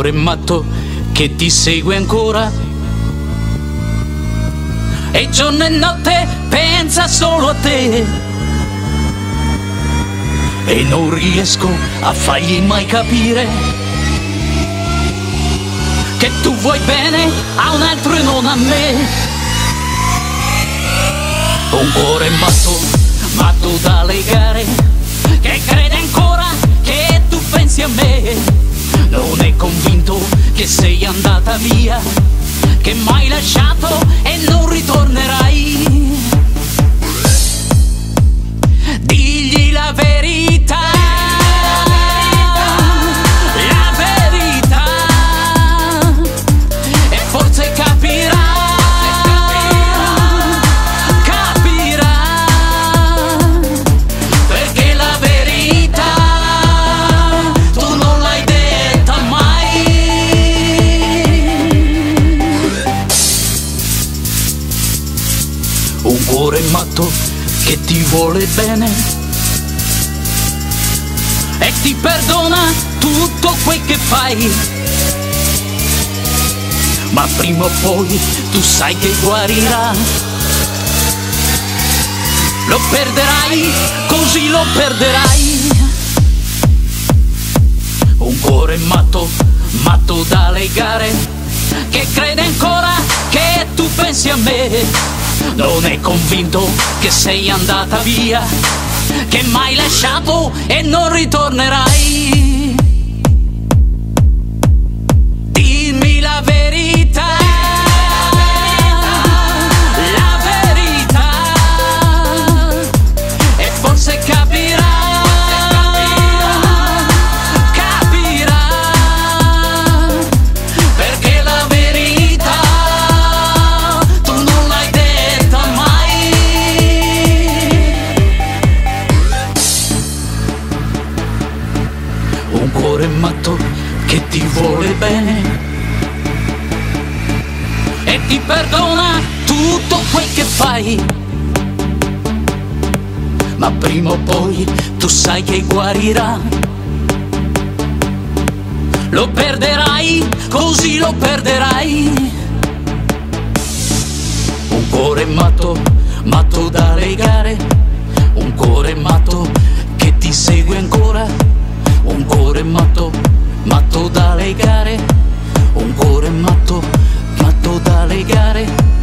cuore matto che ti segue ancora e giorno e notte pensa solo a te e non riesco a fargli mai capire che tu vuoi bene a un altro e non a me. Un cuore matto, matto da legare, che crede ancora che tu pensi a me. Non è convinto che sei andata via, che m'hai lasciato e non ritornerai. Digli la verità, la verità, e forse capirà, capirà, perché la verità tu non l'hai detta mai. Un cuore matto che ti vuole bene e ti perdona tutto quel che fai, ma prima o poi tu sai che guarirà. Lo perderai, così lo perderai. Un cuore matto, matto da legare, che crede ancora che tu pensi a me. Non è convinto che sei andata via, che m'hai lasciato e non ritornerai. Dimmi la verità, la verità, e forse capirà, capirà, perché la verità tu non l'hai detta mai. Un cuore matto che ti vuole bene e ti perdona tutto quel che fai, ma prima o poi tu sai che guarirà. Lo perderai, così lo perderai. Un cuore matto, matto da legare, un cuore matto che ti segue ancora. Un cuore matto, matto da legare, un cuore matto, matto da legare.